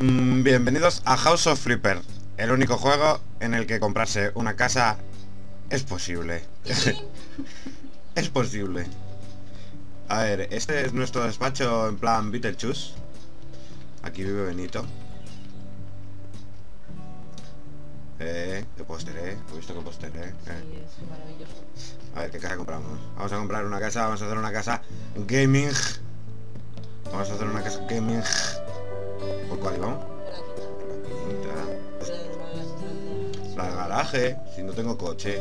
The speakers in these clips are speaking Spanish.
Bienvenidos a House of Flipper, el único juego en el que comprarse una casa es posible. Es posible. A ver, este es nuestro despacho en plan Beetlejuice. Aquí vive Benito. ¿Qué póster, ¿He visto qué póster, Sí, es maravilloso. A ver, ¿qué casa compramos? Vamos a comprar una casa, vamos a hacer una casa gaming. Vamos a hacer una casa gaming. ¿Por cuál íbamos? Por la quinta. La del garaje, si no tengo coche.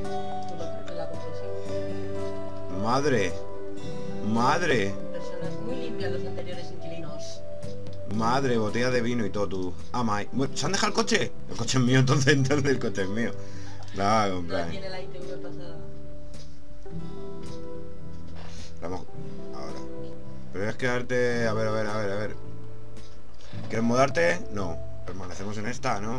Madre. Madre. Personas muy limpias los anteriores inquilinos. Madre, botella de vino y todo tú. ¿Se han dejado el coche? El coche es mío, entonces el coche es mío. La voy a comprar. No tiene la ITV pasada. Vamos ahora. Pero es quedarte. A ver. ¿Quieres mudarte? No. Permanecemos en esta, ¿no?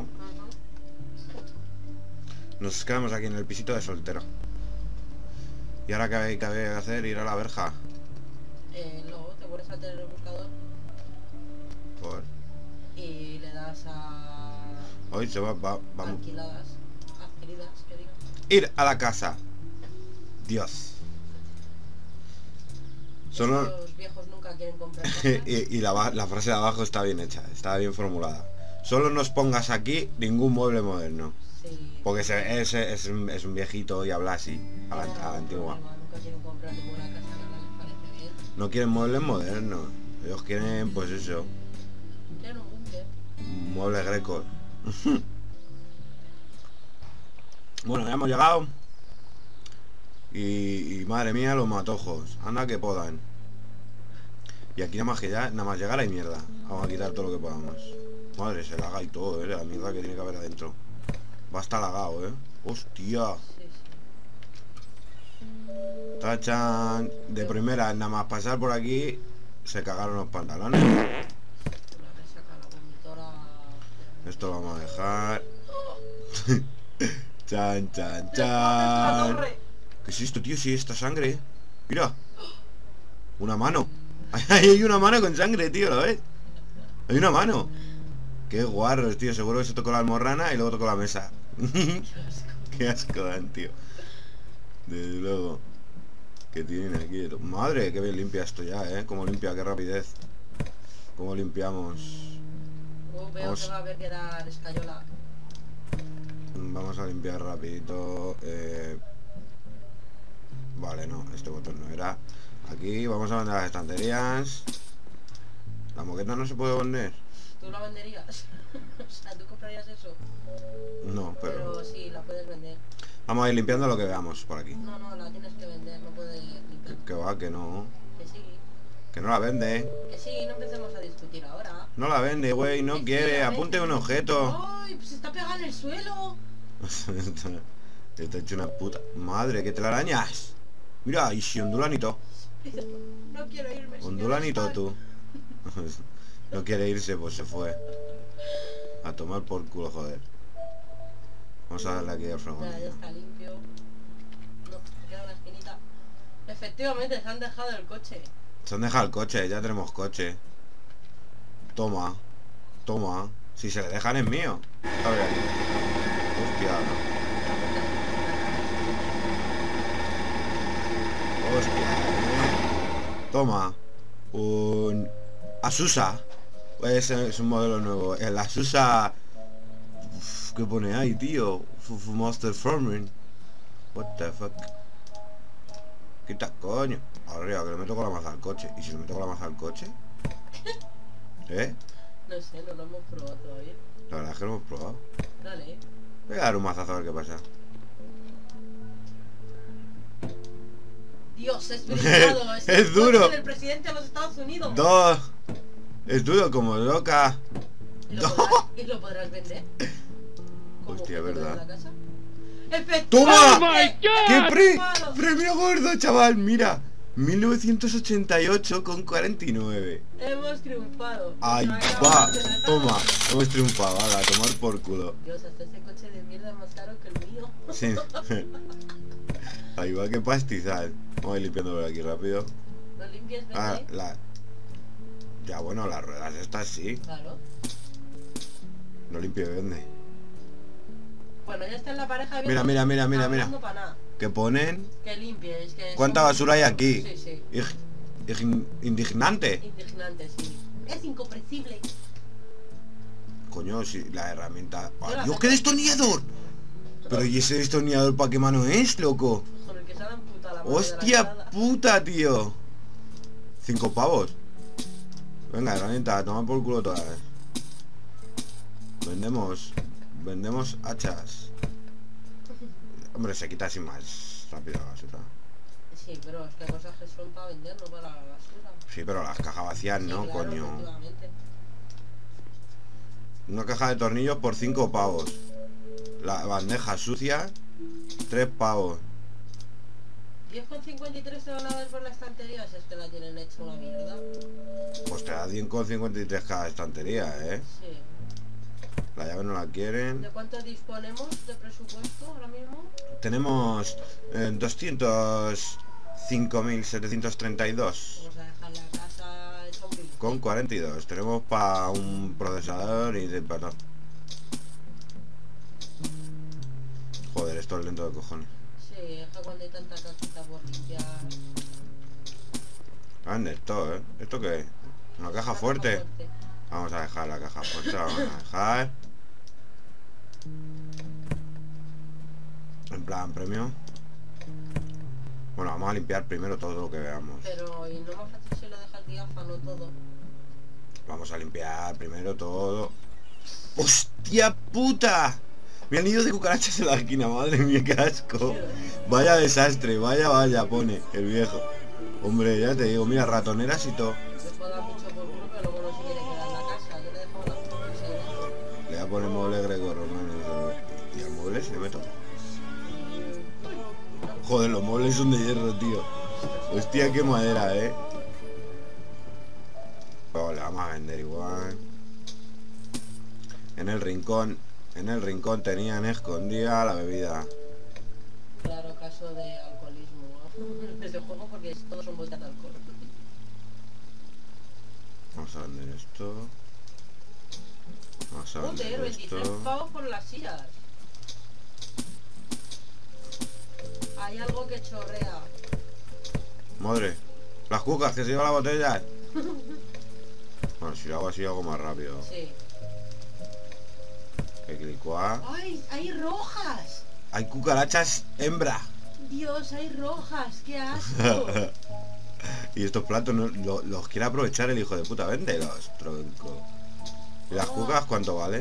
Nos quedamos aquí en el pisito de soltero. ¿Y ahora qué hay que hacer? Ir a la verja. Luego te vuelves a tener el buscador Por... y le das a... Hoy se vamos. Alquiladas, adquiridas, que digo. Ir a la casa. Dios. Solo... Los viejos nunca quieren comprar cosas. y la frase de abajo está bien hecha, está bien formulada. Solo nos pongas aquí ningún mueble moderno. Sí. Porque es un viejito y habla así, a la antigua. Nunca quieren comprar ninguna casa, nada les parece bien. No quieren muebles modernos. Ellos quieren, pues eso, Quieren un búnker. muebles grecos. Bueno, ya hemos llegado. Y madre mía, los matojos. Anda que podan. Y aquí nada más llegar hay mierda. Vamos a quitar todo lo que podamos. Madre, se laga y todo, la mierda que tiene que haber adentro. Va a estar lagado, Hostia. Sí. Tachan. De primera, nada más pasar por aquí, se cagaron los pantalones. Una resaca, la vomitora. Esto lo vamos a dejar. Chan. ¿Qué es esto, tío? Si esta sangre. Mira. Una mano. Ahí hay una mano con sangre, tío, ¿lo ves? Hay una mano. Qué guarros, tío. Seguro que se tocó la almorrana y luego tocó la mesa. Qué asco dan, tío. Desde luego. ¿Qué tienen aquí? Madre, qué bien limpia esto ya, Cómo limpia, qué rapidez. Cómo limpiamos. Veo que va a haber que dar escayola. Vamos a limpiar rapidito. Vale, no, este botón no era. Aquí vamos a vender las estanterías. La moqueta no se puede vender. ¿Tú la venderías? O sea, ¿tú comprarías eso? No, pero sí, la puedes vender. vamos a ir limpiando lo que veamos por aquí. No, la tienes que vender, no puedes limpiar. Que va, que no. Que sí, Que no la vende. que sí, no empecemos a discutir ahora. No la vende, güey, no Que quiere. sí, Apunte un objeto. ¡Ay! Pues está pegada en el suelo. Está hecho una puta. Madre, que telarañas. Mira, y si ondulanito. No quiero irme. Ondulanito tú. No quiere irse, pues se fue. A tomar por culo, joder. Vamos a darle aquí al Ya fragón. está limpio. No, me queda una esquinita. Efectivamente, se han dejado el coche. Se han dejado el coche, ya tenemos coche. Toma. Si se le dejan es mío. A ver aquí. Hostia, no. Hostia. Toma. Un Asusa. Es un modelo nuevo. El Asusa. Uf, ¿qué pone ahí, tío? Monster Farming. What the fuck. Quita, coño. Arriba, que le meto con la maza al coche. ¿Y si le meto con la maza al coche? No sé, no lo hemos probado todavía. La verdad es que lo hemos probado. Dale. Voy a dar un mazazo a ver qué pasa. Dios, es brincado. Es el duro. coche del presidente de los Estados Unidos. Dos. Es duro como loca. ¿Y lo podrás vender? ¿Como Hostia, objeto de verdad. la casa? ¡Toma! ¡Efectivamente! ¡Qué premio gordo, chaval! Mira, 1988 con 49. Hemos triunfado. Ahí Nos va, acabamos de dejar. toma. Hemos triunfado, a tomar por culo. Dios, hasta ese coche de mierda es más caro que el mío. Sí. Ahí va, qué pastizal. Vamos a ir limpiándolo aquí rápido. Lo limpias, vende. Ya bueno, las ruedas estas sí. Claro. Lo limpio y vende. Bueno, ya está en la pareja. Mira, mira, mira, mira, mira. Para nada. Que ponen... Que limpies, que... ¿Cuánta basura hay aquí? Sí, sí. Indignante. Indignante, sí. Es incomprensible. Coño, si la herramienta... Yo la ¡Adiós, saco. qué destornillador! Pero ¿y ese destornillador para qué mano es, loco? Con el que se ha puta la madre de la ¡Hostia entrada. puta, tío! 5 pavos. Venga, herramienta, toma por culo todas. Vendemos hachas. Hombre, se quita así más rápido la basura. Sí, pero es que hay cosas que son para vender, no para la basura. Sí, pero las cajas vacías Sí, no, claro, coño. efectivamente. Una caja de tornillos por 5 pavos. La bandeja sucia, 3 pavos. 10,53 se van a ver por la estantería, si es que la tienen hecha una mierda. Pues te da 10,53 cada estantería, ¿eh? Sí. La llave no la quieren. ¿De cuánto disponemos de presupuesto ahora mismo? Tenemos 205.732 Vamos a dejar la casa hecha un pin. con 42. Tenemos para un procesador y de perdón. Joder, esto es lento de cojones. Sí, es que cuando hay tanta cajita por limpiar... Ande, esto, ¿eh? ¿Esto qué es? Una caja fuerte. Vamos a dejar la caja fuerte, la vamos a dejar. En plan premio. Bueno, vamos a limpiar primero todo lo que veamos. Pero, y no más fácil si lo dejas diáfano todo. Vamos a limpiar primero todo. ¡Hostia puta! Mira el nido de cucarachas en la esquina, madre mía, qué asco. Vaya desastre, vaya, pone el viejo. Hombre, ya te digo, mira, ratoneras y todo. Les puedo dar mucho por culo, pero luego no se quiere quedar en la casa. Yo le dejo las cosas ahí dentro. Le voy a poner mueble greco-romano. Y al mueble se le meto. Joder, los muebles son de hierro, tío. Hostia, qué madera, Pero le vamos a vender igual. En el rincón tenían escondida la bebida. Claro, caso de alcoholismo, ¿no? Desde juego porque todos son vueltas de alcohol. Vamos a vender esto. Vamos a Joder, vender 23 esto. pavos por las sillas. Hay algo que chorrea. Madre, las cucas que se lleva la botella. Bueno, si lo hago así hago más rápido. Sí. Que clico A. ¡Ay! ¡Hay rojas! Hay cucarachas hembra. Dios, hay rojas, qué asco. Y estos platos los quiere aprovechar el hijo de puta. Véndelos, tronco. ¿Y las cucas cuánto valen?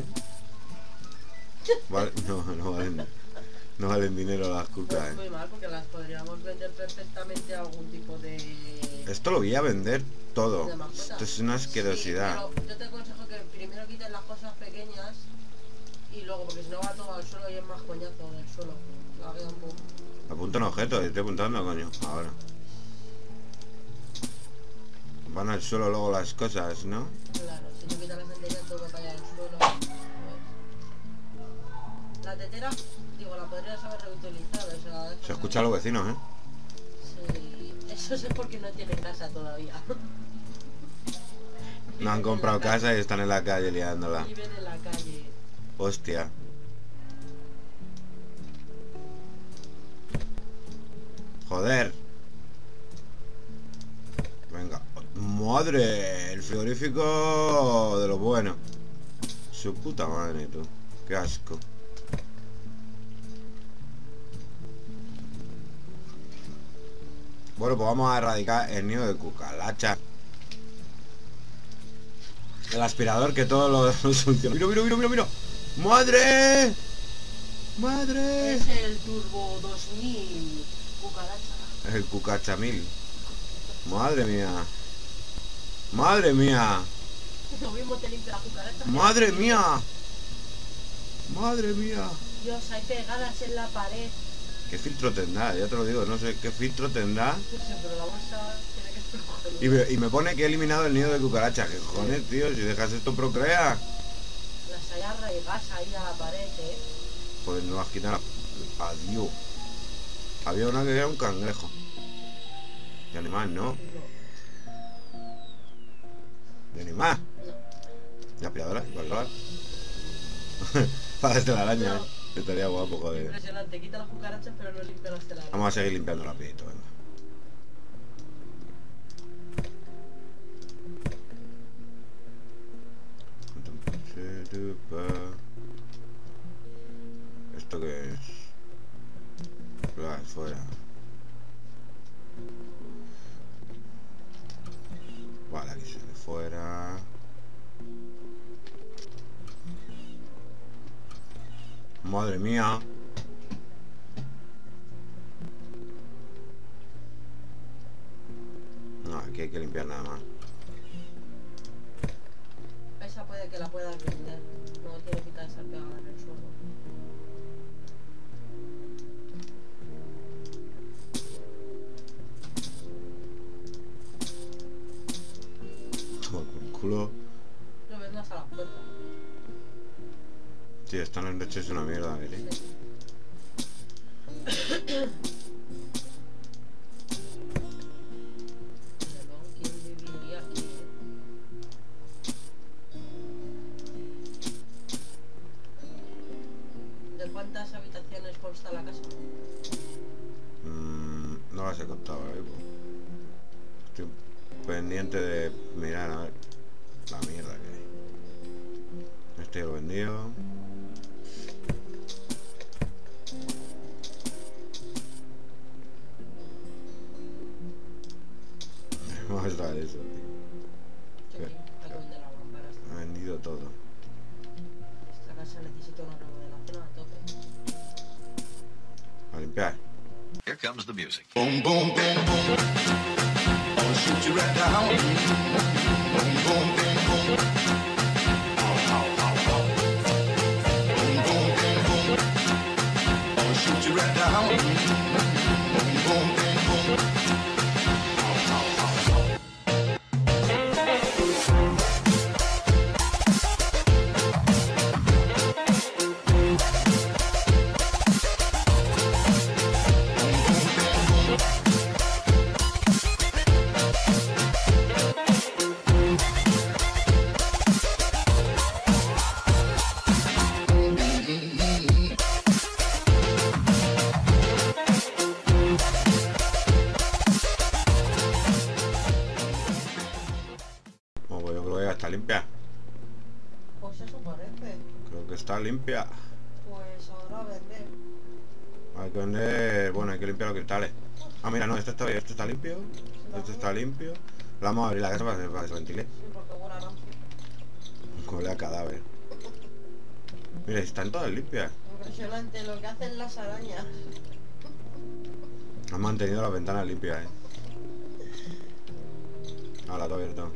No valen. No valen dinero las cucas, Pues muy mal porque las podríamos vender perfectamente a algún tipo de... Esto lo voy a vender todo. de mascota. Esto es una asquerosidad. Sí, pero yo te aconsejo que primero quites las cosas pequeñas y luego, porque si no va todo al suelo y es más coñazo del suelo. La veo un poco. Apunta un objeto, estoy apuntando, coño. Ahora. Van al suelo luego las cosas, ¿no? Claro, si tú quitas la estantería todo que vaya al suelo. Pues... La tetera, digo, la podrías haber reutilizado. O sea, Se escucha a los vecinos, ¿eh? Sí, eso es porque no tienen casa todavía. No han comprado casa y están en la calle liándola. Viven en la calle. Hostia. Joder. Venga. Madre, el frigorífico de lo bueno. Su puta madre, tú. Qué asco. Bueno, pues vamos a erradicar el nido de cucaracha. El aspirador que todo lo soluciona. ¡Mira, mira, mira, mira, mira! ¡Madre! ¡Madre! Es el Turbo 2000 cucaracha. El cucachamil. Madre mía. Madre mía. Lo mismo te limpia la cucaracha. Madre mía. Madre mía. Dios, hay pegadas en la pared. ¿Qué filtro tendrá? Ya te lo digo, no sé qué filtro tendrá. No sé, pero la bolsa tiene que ser cojonuda. Y me pone que he eliminado el nido de cucaracha. ¿Qué cojones, tío? Si dejas esto procrea. Las hay arraigadas ahí a la pared, Pues no las quitan. Adiós. Había una que era un cangrejo. De animal, ¿no? No. De animal. No. ¿La aspiradora? ¿Cuál? Para las telarañas. No. Estaría guapo, joder. Impresionante, quita las cucarachas pero no limpia las telarañas. Vamos a seguir limpiando rapidito, venga. ¿Esto qué es? Fuera. Vale, aquí se de fuera. Madre mía. No, aquí hay que limpiar nada más. Esa puede que la puedas vender. No tiene pinta de estar pegada en el suelo. Toma por culo. No ves más a la puerta. Tío, esta noche es una mierda, ¿eh? Sí. Pero, ¿quién viviría aquí? ¿De cuántas habitaciones consta la casa? No las he contado ahora mismo. Estoy pendiente de mirar a ver la mierda que hay. Este lo vendido. Vamos a estar eso, tío. Sí, ¿Qué? hay que vender la lámpara. Ha vendido todo. Esta casa necesita una remodelación a tope. A limpiar. Here comes the music. Boom, boom, boom, boom. I'll shoot you right down. Boom, boom, boom, boom. Ow, ow, ow, ow. Boom, boom, boom, boom. I'll shoot you right down. Boom, boom, boom, boom. Ow, ow, ow, ow. Bueno, pues yo creo que ya está limpia. Pues eso parece. Creo que está limpia. Pues ahora vender. Hay que vender... Bueno, hay que limpiar los cristales. Ah, mira, no, esto está limpio. Esto está limpio. La vamos a abrir la casa para que se ventile. Sí, porque huele a rancio. Huele a cadáver. Mira, están todas limpias. Impresionante lo que hacen las arañas. Han mantenido las ventanas limpias, Ah, la está abierto.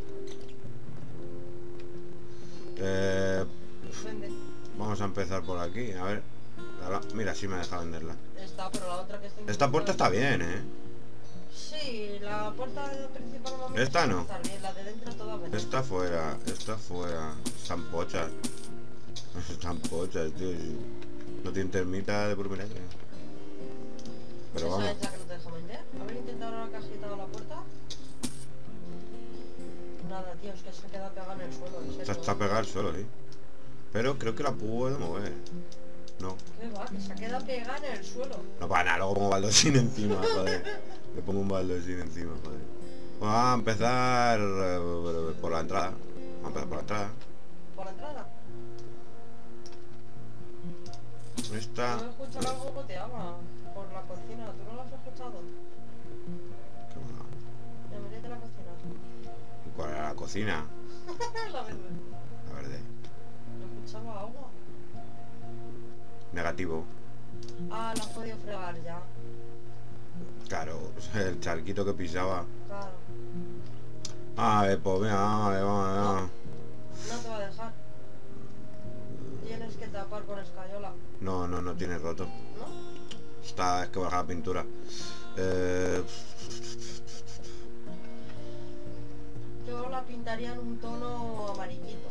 Vende. Vamos a empezar por aquí, a ver. Mira, sí me deja venderla. Está, pero la otra que está... Esta puerta está bien, Sí, la puerta principal no me Esta gusta no. estar bien, la de dentro toda verde. Esta fuera, esta fuera. Están pochas. Están pochas, tío. No tiene termita de por milagro. Pero ¿Esa vamos. es la que no te deja vender? ¿Haber intentado la cajita de la puerta? Nada, tío, es que se queda pegada en el suelo. En serio. Esta está pegada al suelo, sí. Pero creo que la puedo mover. No. ¿Qué va? Que se queda pegada en el suelo. No para nada, luego pongo baldosín encima, joder. Le pongo un baldosín encima, joder. Vamos a empezar por la entrada. Vamos a empezar por la entrada. ¿Por la entrada? Esta... Yo he escuchado algo que goteaba por la cocina. ¿Tú no lo has escuchado? ¿Qué va? Me metí de la cocina. ¿Y cuál era la cocina? La verde. La verde. Yo escuchaba agua. Negativo. Ah, la has podido fregar ya. Claro, el charquito que pisaba. Claro. A ver, pues venga, vamos. No te va a dejar. Tienes que tapar con escayola, No tiene roto. ¿no? Es que baja la pintura. Yo la pintaría en un tono amarillito.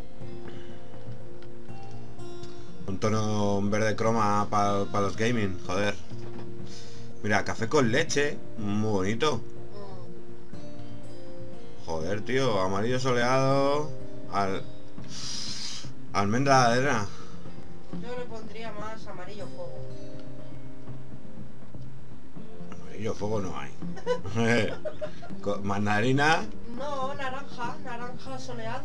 Un tono en verde croma para los gaming, joder. Mira, café con leche, muy bonito. Joder, tío, amarillo soleado. Almendra de arena. Yo le pondría más amarillo fuego. Amarillo fuego no hay. Mandarina. No, naranja soleado.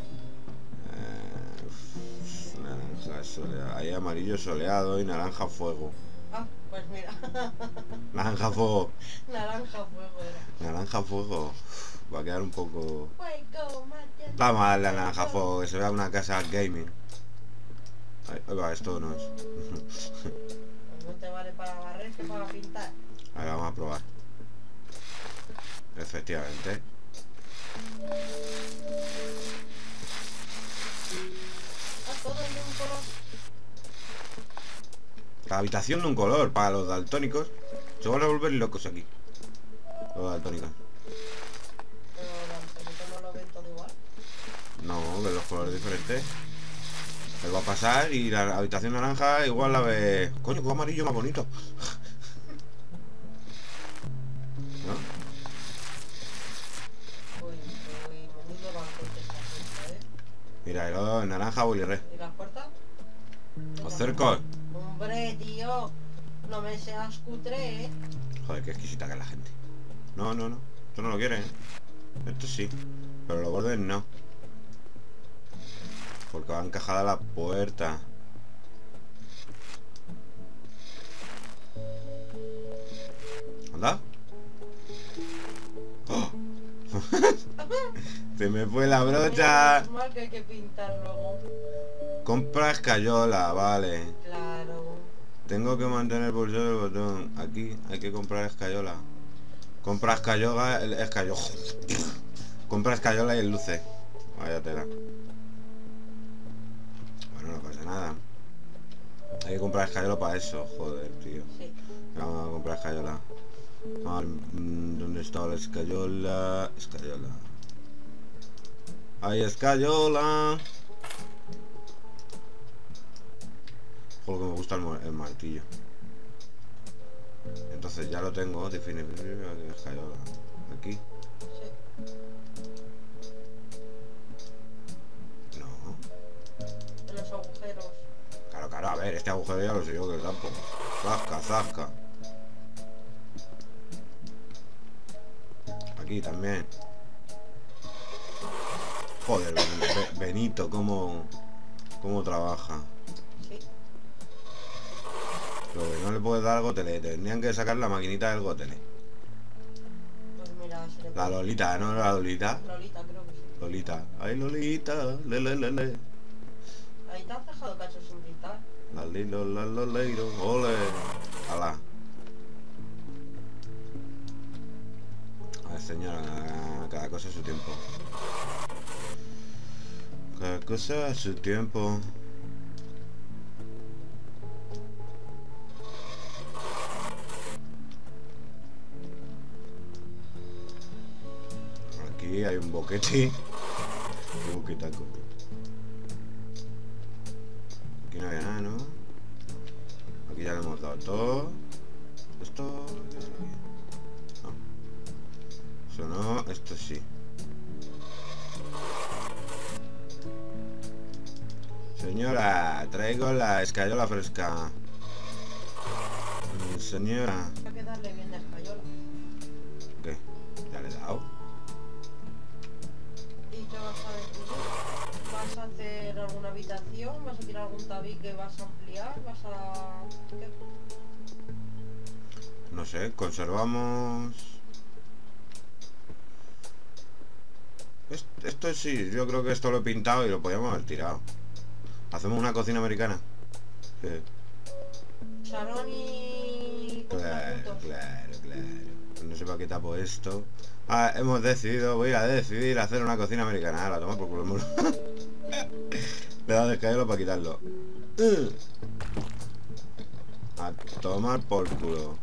Naranja soleado. Hay amarillo soleado y naranja fuego. Ah, pues mira. Naranja fuego. Naranja fuego era. Naranja fuego. Va a quedar un poco... Fuego, mate. Vamos a darle a naranja fuego, que se vea una casa gaming. Ahí va, esto no es. No te vale para barrer que para pintar. Ahora vamos a probar. Efectivamente. Todo de un color. La habitación de un color para los daltónicos. Se van a volver locos aquí. Los daltónicos. Pero no lo ven todo igual. No, ven los colores diferentes. Él va a pasar y la habitación naranja igual la ve... Coño, qué amarillo más bonito. ¿No? Uy, menudo banquete esta gente, Mira, el naranja Willy Red. ¿Y las puertas? Los cercos. Hombre, tío. No me seas cutre, Joder, qué exquisita que es la gente. No. Esto no lo quiere, ¿eh? Esto sí. Pero los bordes no. Porque va encajada la puerta. ¿Anda? ¡Oh! Se me fue la brocha. Es mal que hay que pintar luego. Compra escayola, vale. Claro. Tengo que mantener el pulsado del botón. Aquí hay que comprar escayola. Compra escayola, Compra escayola y el luce. Vaya tela. Bueno, no pasa nada. Hay que comprar escayola para eso, joder, tío. Sí. Vamos a comprar escayola. A ver, ¿dónde está la escayola? Escayola. ¡Hay escayola! Joder, que me gusta el martillo. Entonces ya lo tengo, definitivamente escayola. Aquí. Sí. No. En los agujeros. Claro, a ver, este agujero ya lo sé yo que tapo. Zasca. Aquí también. Joder, Benito, cómo trabaja. Sí. Lo que no le puedes dar al gotele, tendrían que sacar la maquinita del gotele. Pues mira, se le La Lolita, ¿no? La Lolita. Lolita, creo que sí. Lolita. Ay, Lolita. Le. Ahí te has dejado cachos sin pintar. La lilo, la loleiro. Ole. Ala. A ver, señora, cada cosa a su tiempo. Cada cosa a su tiempo. Aquí hay un boquete. Un boquetaco. Aquí no había nada, ¿no? Aquí ya le hemos dado todo. Esto... No. Eso no, esto sí. Señora, traigo la escayola fresca. Señora. Hay que darle bien de escayola. ¿Qué? ¿Ya le he dado? ¿Y qué vas a decir? ¿Vas a hacer alguna habitación? ¿Vas a tirar algún tabique? ¿Vas a ampliar? ¿Vas a...? ¿Qué? No sé, conservamos... Esto sí, yo creo que esto lo he pintado y lo podíamos haber tirado. Hacemos una cocina americana. Sí. Salón y... Claro. No sé para qué tapo esto. Ah, voy a decidir hacer una cocina americana. La toma por culo. Le da descaerlo para quitarlo. A tomar por culo.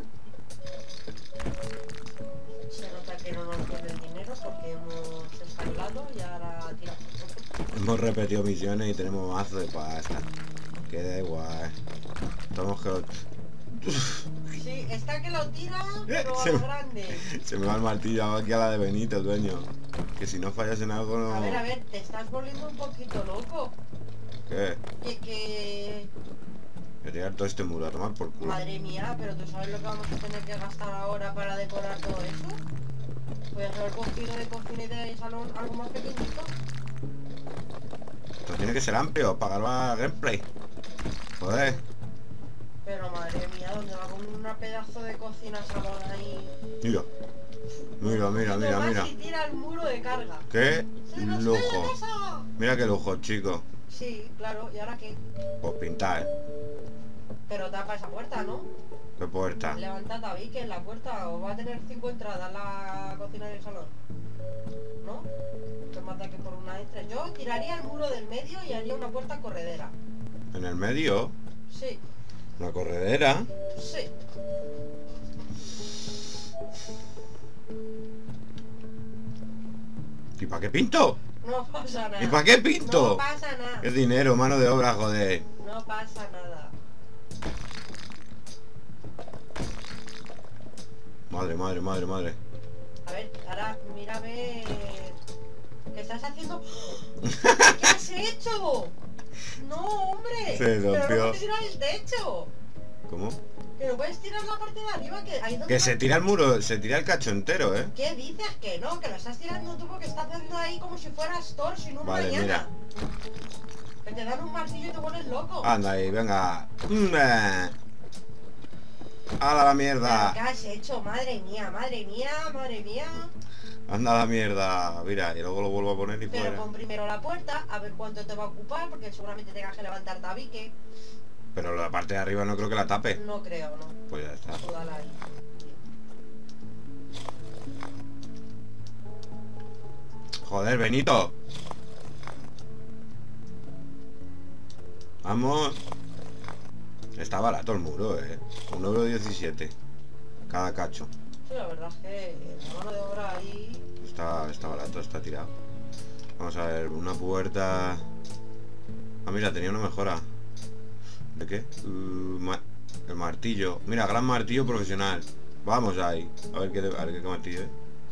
Se nota que no nos queda el dinero porque hemos escalado y ahora tiramos. Hemos repetido misiones y tenemos mazo de pasta. Que da igual. Estamos que... Sí, está que lo tira, pero a lo grande. Se me va el martillo aquí a la de Benito, coño. Que si no fallas en algo no... A ver, te estás volviendo un poquito loco. ¿Qué? Que... Voy a tirar todo este muro a tomar por culo. Madre mía, pero ¿tú sabes lo que vamos a tener que gastar ahora para decorar todo eso? Voy a haber cogido de cocina y de salón algo más pequeñito. Esto tiene que ser amplio para grabar gameplay. Joder. Pero madre mía, ¿dónde va con una pedazo de cocina salón ahí? Mira. Mira, mira, mira, Nomás mira. si tira el muro de carga. Qué ¡Se nos fue la lujo. casa! Mira qué lujo, chico. Sí, claro, ¿y ahora qué? Pues pintar, Pero tapa esa puerta, ¿no? qué puerta. Levanta tabique en la puerta o va a tener 5 entradas la cocina del salón. ¿No? Que más da que por una entre. Yo tiraría el muro del medio y haría una puerta corredera. En el medio, Sí, una corredera. sí. ¿Y para qué pinto? No pasa nada. ¿Y para qué pinto? No pasa nada. Es dinero, mano de obra, joder. No pasa nada. Madre, madre, madre, madre. A ver, ahora mira a ver... ¿Qué estás haciendo? ¿Qué has hecho? No, hombre. Se Pero rompió. no puedes tirar el techo. ¿Cómo? Que no puedes tirar la parte de arriba, que ahí donde Que va- se tira el muro, se tira el cacho entero, ¿eh? ¿Qué dices? Que no, que lo estás tirando tú porque estás haciendo ahí como si fueras Thor sin un Vale, mañana. Que te dan un martillo y te pones loco. Anda ahí, venga. ¡A la ¿Pero mierda! qué has hecho? Madre mía, madre mía, madre mía. Anda a la mierda. Mira, y luego lo vuelvo a poner y Pero fuera. pon primero la puerta, a ver cuánto te va a ocupar, porque seguramente tengas que levantar tabique. Pero la parte de arriba no creo que la tape. No creo, no. Pues ya está. Tú dale ahí. Joder, Benito. Vamos. Está barato el muro, 1,17 € cada cacho. Sí, la verdad es que la mano de obra ahí... Está barato, está tirado. Vamos a ver, una puerta. Ah, mira, tenía una mejora. ¿De qué? El martillo. Mira, gran martillo profesional. Vamos ahí. A ver qué martillo es.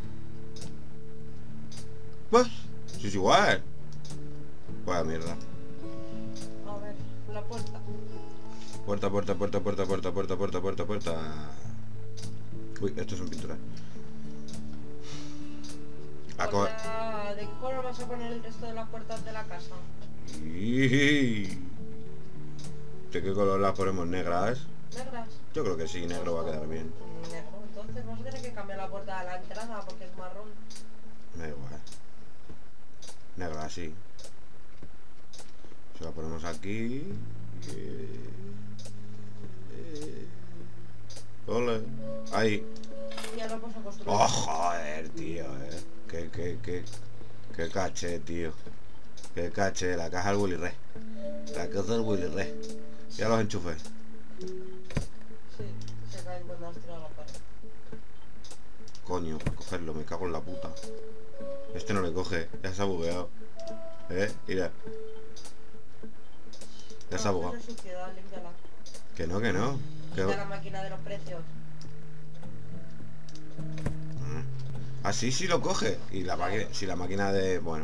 Pues, si es igual. Vaya mierda. A ver, la puerta. Puerta, puerta, puerta, puerta, puerta, puerta, puerta, puerta, puerta. Uy, esto es un pintura. O sea, ¿de qué color vas a poner el resto de las puertas de la casa? ¿De qué color las ponemos? ¿Negras? ¿Negras? Yo creo que sí, negro va a quedar bien. Negro, entonces vas a tener que cambiar la puerta de la entrada porque es marrón. Me da igual. Negro así. Se la ponemos aquí. Ole. Ahí. Y ahora vas a construir. Oh, joder, tío, Qué caché, tío. Qué caché. La caja del Willy Re. La caja del Willy Re. Ya los enchufé. Sí, se caen cuando has tirado la pared. Coño, para cogerlo, me cago en la puta. Este no le coge, ya se ha bugueado. Mira. Ya se ha No, bugueado. no es suciedad, límpiala. Que no, que no. Que... Quita la máquina de los precios. Ah, sí, sí lo coge. Y la máquina, si la máquina de... Bueno.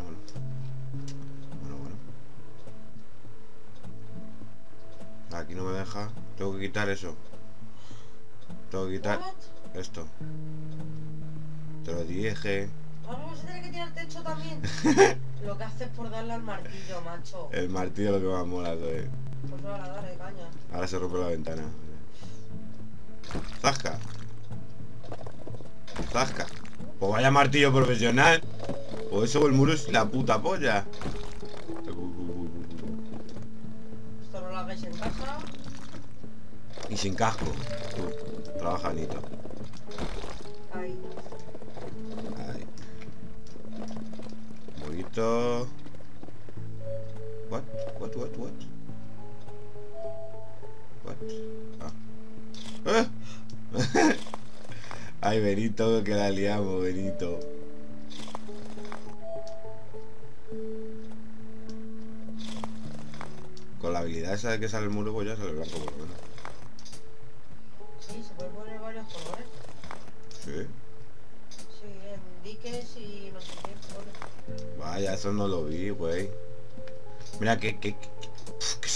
Aquí no me deja. Tengo que quitar eso. Tengo que quitar What? esto. Te lo dije. Ahora vas a tener que tirar el techo también. Lo que haces por darle al martillo, macho. El martillo es lo que más mola, ¿sabes? Pues ahora, dale, caña. Ahora se rompe la ventana. Zasca. Zasca. Pues vaya martillo profesional. O eso o el muro es la puta polla. Esto no lo hagáis en casa. Y sin casco. Trabaja Anito. Ahí. Ahí. Un poquito. What? Ah. Ay, Benito, que la liamos, Benito. Con la habilidad esa de que sale el muro, pues ya sale blanco por lo menos. Sí, se pueden poner varios colores. Sí. Sí, en diques y no sé qué colores. Vaya, eso no lo vi, güey. Mira,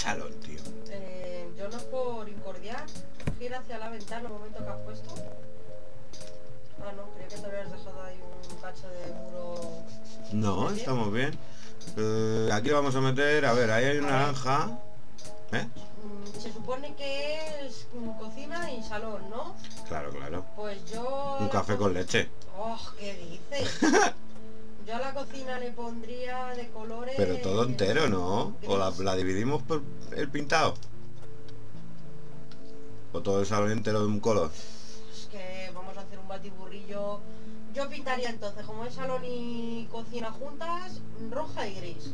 salón, tío? Yo no es por incordiar. Gira hacia la ventana el momento que has puesto. Ah, no, creía que te habías dejado ahí un cacho de muro. No, ¿Bien? estamos bien. Aquí vamos a meter, a ver, ahí hay una naranja. ¿Eh? Se supone que es cocina y salón, ¿no? Claro, claro. Pues yo... Un café con leche. ¡Oh, qué dices! Yo a la cocina le pondría de colores... Pero todo entero, ¿no? O la dividimos por el pintado. O todo el salón entero de un color. Es que vamos a hacer un batiburrillo. Yo pintaría entonces, como es salón y cocina juntas, roja y gris.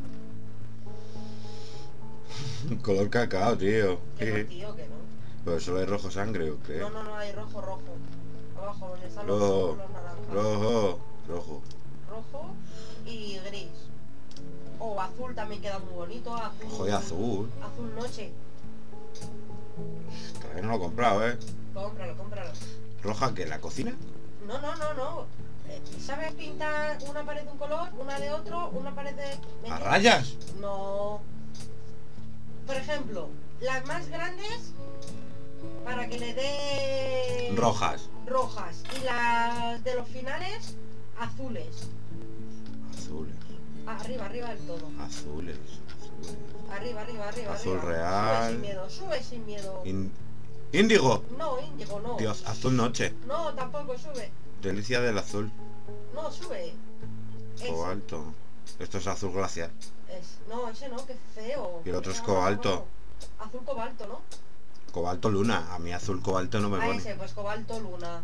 Color cacao, tío. Que no, tío, que no. Pero solo hay rojo sangre, ¿o qué? No, no, no, hay rojo, rojo. Abajo, donde están los Rojo, círculos naranjas. rojo, rojo. Rojo y gris. O azul también queda muy bonito. Azul. Joder, azul. Azul noche. Todavía no lo he comprado, ¿eh? Cómpralo, cómpralo. ¿Roja qué? ¿En la cocina? No, no, no, no. ¿Sabes pintar una pared de un color, una de otro, una pared de... ¿A rayas? No. Por ejemplo, las más grandes para que le dé... Rojas. Rojas. Y las de los finales, azules. Azules. Arriba, arriba del todo. Azules. Azules. Arriba, arriba, arriba. Azul arriba. real. Sube sin miedo, sube sin miedo. Índigo. No, índigo, no. Dios, azul noche. No, tampoco, sube. Delicia del azul. No, sube. Ese. Cobalto. Esto es azul glacial. No, ese no, qué feo. Y el otro es No, cobalto. no. Azul cobalto, ¿no? Cobalto luna. A mí azul cobalto no me Ah, pone. ese, pues cobalto luna.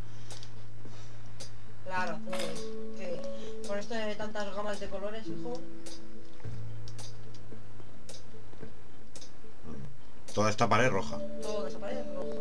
Claro, pues, que con esto de tantas gamas de colores, hijo. Toda esta pared roja. Todo desaparece rojo.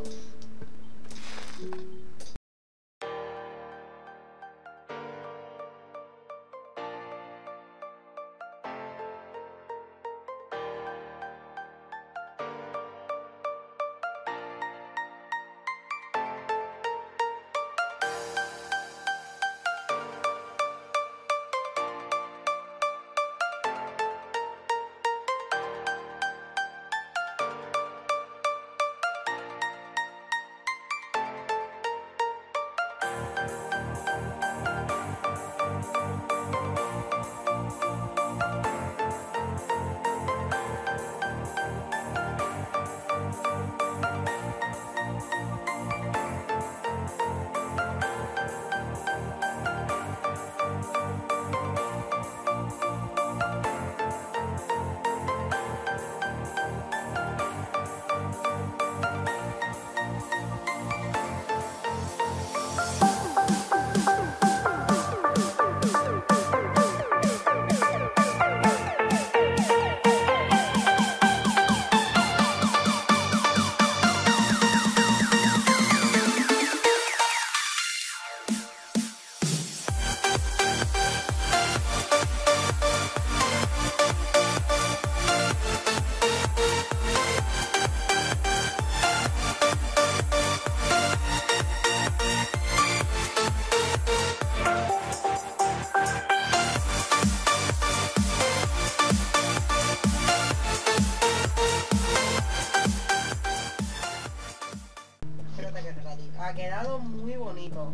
Ha quedado muy bonito.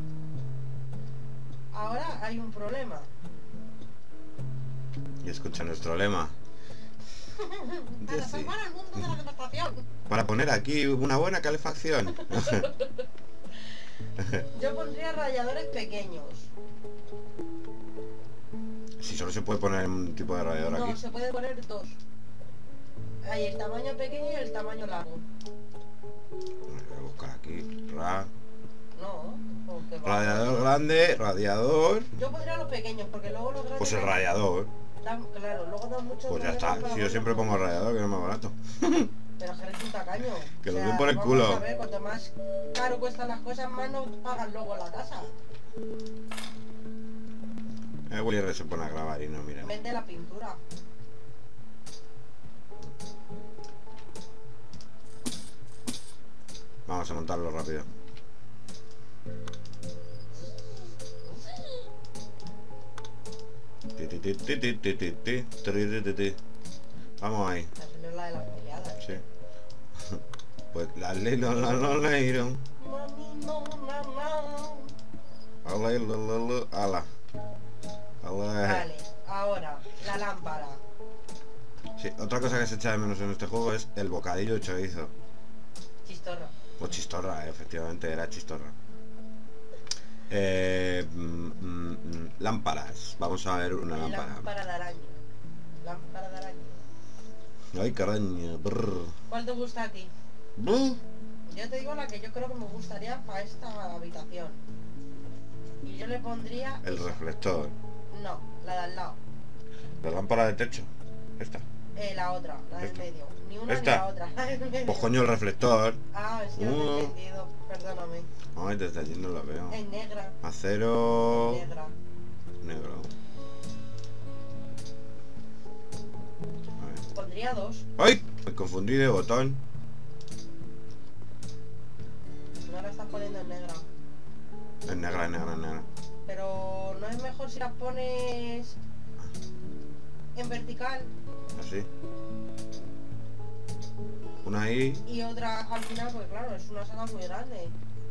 Ahora hay un problema. Y escucha nuestro lema. Para Sí. salvar al mundo de la devastación. Para poner aquí una buena calefacción. Yo pondría radiadores pequeños. Si solo se puede poner un tipo de radiador No, aquí. se puede poner dos. Hay el tamaño pequeño y el tamaño largo. Voy a buscar aquí. No, porque va. Radiador grande, radiador. Yo pondría los pequeños porque luego los grandes Pues el radiador. claro, luego dan mucho. Pues ya problema está. para Si yo siempre pongo ponerlo. radiador, que es más barato. Pero que eres un tacaño. Que lo den por el vamos culo. A ver, cuanto más caro cuestan las cosas, más nos pagan luego la casa. Willy se pone a grabar y no mira. Vende la pintura. Vamos a montarlo rápido. Vamos ahí. La señora de la Pues la lila la leiro. Ala. Vale, ahora, la lámpara. Sí, otra cosa que se echa de menos en este juego es el bocadillo de chorizo. Chistorra. O chistorra, efectivamente, era chistorra. Lámparas. Vamos a ver una lámpara. Lámpara de araña. Lámpara de araña. Ay, caraña. Brr. ¿Cuál te gusta a ti? Brr. Yo te digo la que yo creo que me gustaría para esta habitación. Y yo le pondría... El reflector. No, la de al lado. La lámpara de techo. Esta. La otra, la del Esta. medio. Ni una Esta. ni la otra. La del medio. Pues coño, el reflector. Ah, es que no te he entendido. Perdóname. Ay, desde allí no la veo. Es negra. Acero. Negra. Negro. A ver. Pondría 2. ¡Ay! Me confundí de botón. No la estás poniendo en negra. Es negra, es negra, es negra. Pero no es mejor si la pones en vertical Así. Una ahí. y otra al final, porque claro, es una sala muy grande.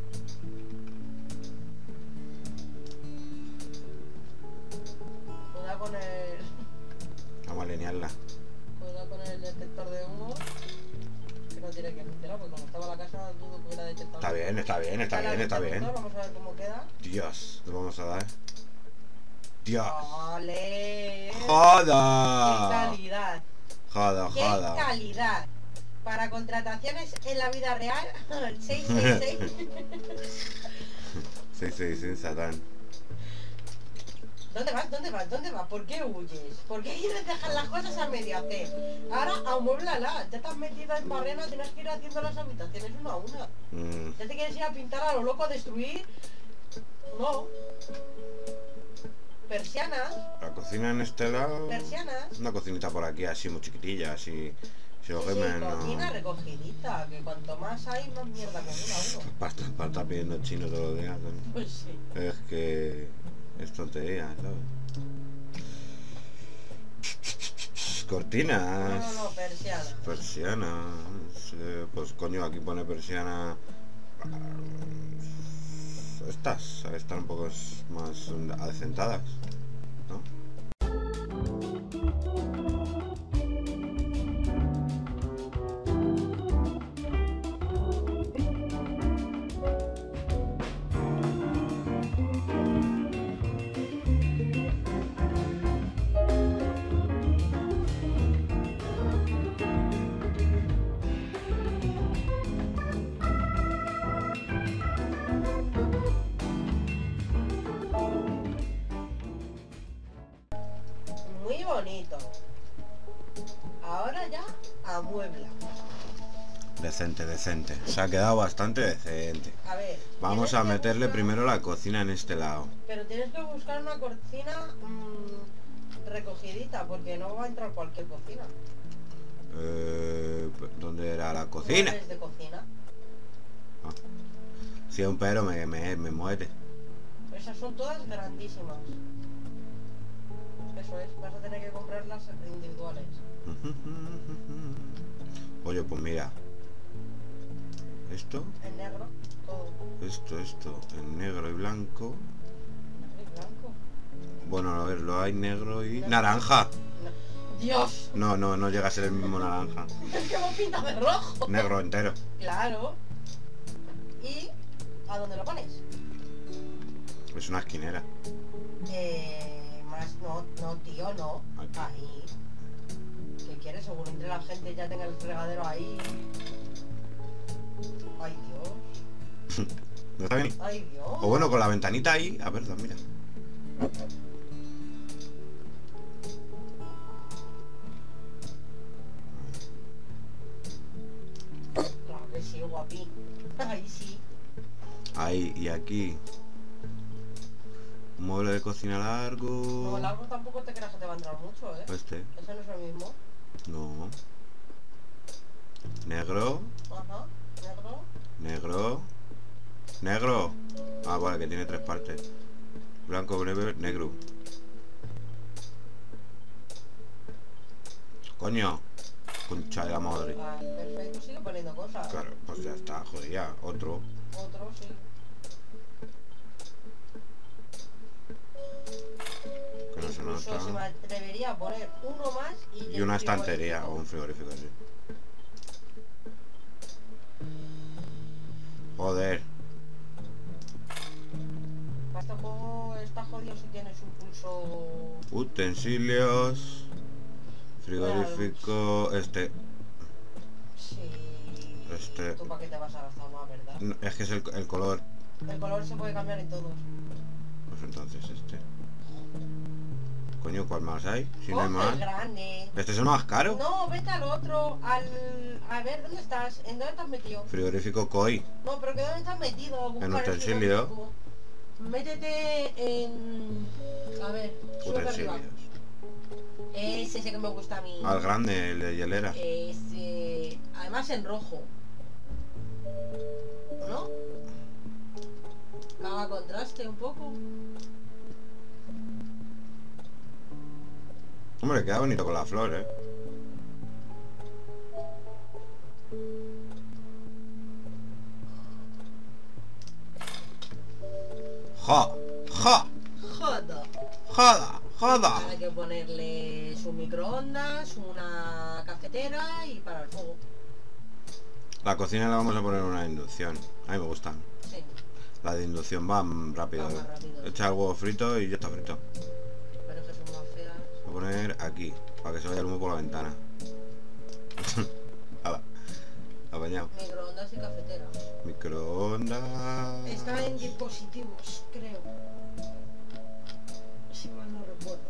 Cuidado con el... Vamos a alinearla. Cuidado con el detector de humo. Que no tiene que funcionar, porque como estaba la casa dudo que hubiera detectado. Está bien, está bien, está Quita bien, el está bien. interruptor, vamos a ver cómo queda. Dios, le vamos a dar. Dios. ¡Vale! ¡Qué ¡Joda! calidad! Joda, ¡Qué joda. calidad! Para contrataciones en la vida real, 666. Sí, sí, sí, Satán. ¿Dónde vas? ¿Dónde vas? ¿Dónde vas? ¿Por qué huyes? ¿Por qué quieres dejar las cosas a medio hacer? Ahora amuéblala. Ya te has metido en barrena, tienes que ir haciendo las habitaciones una a una. ¿Ya te quieres ir a pintar a lo loco, a destruir? No. Persianas. La cocina en este lado. Persianas. Una cocinita por aquí, así muy chiquitilla, así. Si lo Sí, gemen, no. cocina recogidita, que cuanto más hay, más mierda cocina uno. Para estar pidiendo chino todos los días, ¿no? Pues sí. Es que es tontería, ¿sabes? Cortinas. No, persianas. Persianas. Pues coño, aquí pone persiana. Estas están un poco más adecentadas, ¿no? Muy bonito. Ahora ya amuebla. Decente, decente. Se ha quedado bastante decente. A ver. Vamos tienes a que meterle buscar- primero la cocina en este lado. Pero tienes que buscar una cocina recogidita, porque no va a entrar cualquier cocina. ¿Dónde era la cocina? Muebles de cocina. Si es un pero me muere. Esas son todas grandísimas. Eso es, vas a tener que comprarlas individuales. Oye, pues mira. Esto, En negro, todo. esto, en negro y blanco. Negro y blanco. Bueno, a ver, lo hay negro y... Negro. ¡Naranja! No. ¡Dios! No llega a ser el mismo naranja. Es que hemos pintado de rojo. Negro entero. Claro. ¿Y a dónde lo pones? Es una esquinera. Más no, tío, no. Aquí. Ahí. ¿Qué quieres? Según entre la gente ya tenga el fregadero ahí. Ay, Dios. ¿No está bien? Ay, Dios. O bueno, con la ventanita ahí. A ver, mira. Claro que sí, guapi. Ahí sí. Ahí y aquí. Un mueble de cocina No, largo. el árbol tampoco te creas que te va a entrar mucho, ¿eh? Este. Ese no es el mismo. No. Negro. Ajá. Negro. Negro. Negro. Ah, vale, que tiene 3 partes. Blanco, breve, negro. Coño. Concha de la madre. Ah, perfecto, sigue poniendo cosas. Claro, pues ya está, joder, ya. Otro. Otro, sí. Que no se Incluso se me nota. atrevería a poner uno más Y una estantería o un frigorífico así. Joder. Este juego está jodido si tienes un pulso. Utensilios. Frigorífico. Este. Sí. Este. ¿Tú para qué te vas a gastar más, verdad? No, es que es el color. El color se puede cambiar en todos. Pues entonces este. Coño, ¿cuál más hay? Si no hay Coge el más. grande. ¿Este es el más caro? No, vete al otro. A ver, ¿dónde estás? ¿En dónde estás metido? Frigorífico Koi. No, pero ¿que dónde estás metido? Busca En el utensilio. frigorífico. Métete en... A ver, sube para arriba. Utensilios. Ese que me gusta a mí. Al grande, el de hielera. Ese... Además en rojo. ¿No? Haga contraste un poco. Hombre, queda bonito con la flor, ¿eh? ¡Ja! ¡Ja! Joda. ¡Joda! ¡Joda! Hay que ponerle su microondas, una cafetera y para el fuego. La cocina la vamos a poner una inducción. A mí me gustan. Sí. La de inducción va rápido. Va más rápido. Echa el huevo frito y ya está frito. Pero es que son más feas. Voy a poner aquí, para que se vaya el humo por la ventana. Hala. Apañado. Microondas y cafetera. Microondas. Está en dispositivos, creo. Si mal no recuerdo.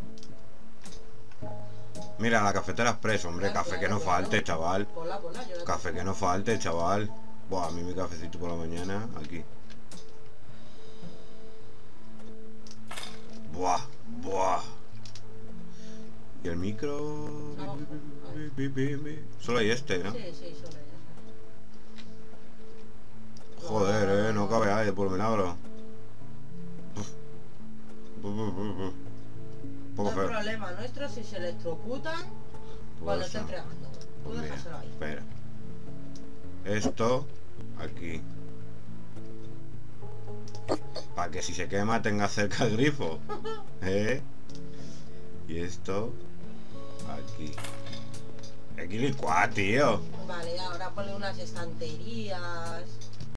Mira, la cafetera express, hombre, Claro, café que no claro, falte, claro. chaval. Ponla, yo la Café que no falte, chaval. Buah, a mí mi cafecito por la mañana, aquí. Buah, buah. Y el micro... Abajo. Solo hay este, ¿no? Sí, solo ya. Joder, no cabe ahí, por milagro. Poco No hay feo. problema nuestro si se electrocutan cuando Pues, estén fregando. Tú mira, déjaselo ahí. espera. Esto, aquí. Para que si se quema tenga cerca el grifo. ¿Eh? Y esto, aquí. Aquí licuá, tío. Vale, ahora ponle unas estanterías.